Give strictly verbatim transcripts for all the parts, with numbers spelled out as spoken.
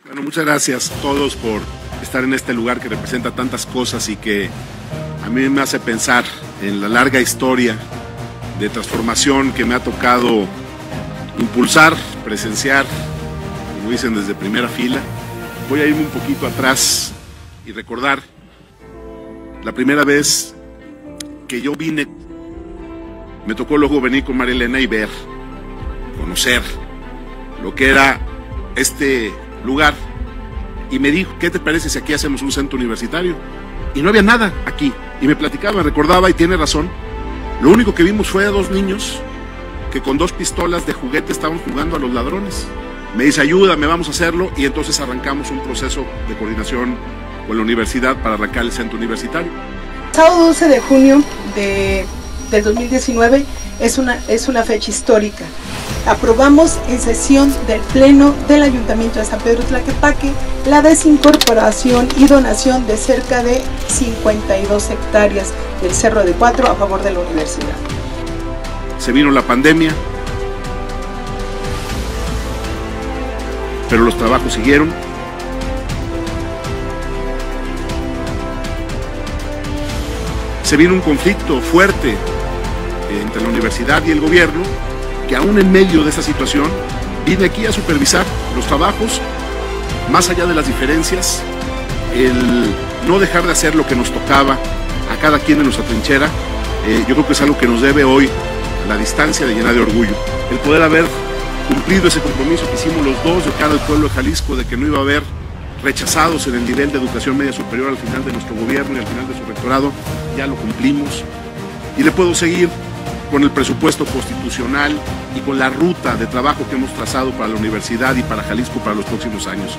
Bueno, muchas gracias a todos por estar en este lugar que representa tantas cosas y que a mí me hace pensar en la larga historia de transformación que me ha tocado impulsar, presenciar, como dicen, desde primera fila. Voy a irme un poquito atrás y recordar la primera vez que yo vine. Me tocó luego venir con María Elena y ver, conocer lo que era este lugar, y me dijo, ¿qué te parece si aquí hacemos un centro universitario? Y no había nada aquí, y me platicaba, me recordaba, y tiene razón. Lo único que vimos fue a dos niños que con dos pistolas de juguete estaban jugando a los ladrones. Me dice, ayúdame, vamos a hacerlo, y entonces arrancamos un proceso de coordinación con la universidad para arrancar el centro universitario. Sábado doce de junio de, del dos mil diecinueve es una, es una fecha histórica. Aprobamos en sesión del Pleno del Ayuntamiento de San Pedro Tlaquepaque la desincorporación y donación de cerca de cincuenta y dos hectáreas del Cerro de Cuatro a favor de la universidad. Se vino la pandemia, pero los trabajos siguieron. Se vino un conflicto fuerte entre la universidad y el gobierno, que aún en medio de esa situación vine aquí a supervisar los trabajos, más allá de las diferencias, el no dejar de hacer lo que nos tocaba a cada quien en nuestra trinchera. Eh, yo creo que es algo que nos debe hoy a la distancia de llenar de orgullo, el poder haber cumplido ese compromiso que hicimos los dos de cara al pueblo de Jalisco, de que no iba a haber rechazados en el nivel de educación media superior al final de nuestro gobierno y al final de su rectorado. Ya lo cumplimos, y le puedo seguir con el presupuesto constitucional y con la ruta de trabajo que hemos trazado para la universidad y para Jalisco para los próximos años.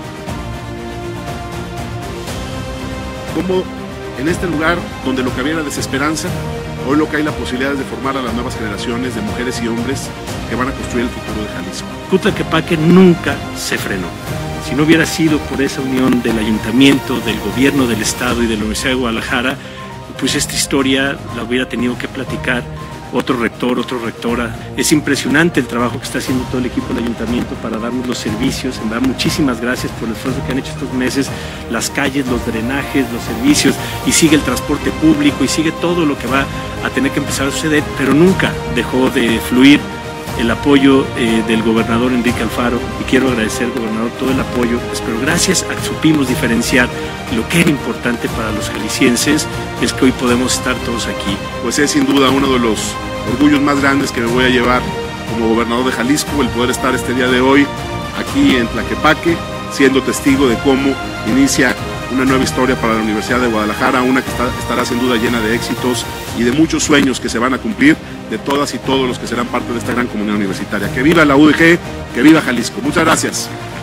Como en este lugar donde lo que había era desesperanza, hoy lo que hay la posibilidad es de formar a las nuevas generaciones de mujeres y hombres que van a construir el futuro de Jalisco. Tlaquepaque nunca se frenó. Si no hubiera sido por esa unión del ayuntamiento, del gobierno del estado y de la Universidad de Guadalajara, pues esta historia la hubiera tenido que platicar otro rector, otra rectora. Es impresionante el trabajo que está haciendo todo el equipo del ayuntamiento para darnos los servicios. En verdad, muchísimas gracias por el esfuerzo que han hecho estos meses, las calles, los drenajes, los servicios, y sigue el transporte público y sigue todo lo que va a tener que empezar a suceder, pero nunca dejó de fluir el apoyo eh, del gobernador Enrique Alfaro, y quiero agradecer al gobernador todo el apoyo, pero gracias a que supimos diferenciar lo que era importante para los jaliscienses, es que hoy podemos estar todos aquí. Pues es sin duda uno de los orgullos más grandes que me voy a llevar como gobernador de Jalisco, el poder estar este día de hoy aquí en Tlaquepaque, siendo testigo de cómo inicia una nueva historia para la Universidad de Guadalajara, una que está, estará sin duda llena de éxitos y de muchos sueños que se van a cumplir de todas y todos los que serán parte de esta gran comunidad universitaria. Que viva la U D G, que viva Jalisco. Muchas gracias.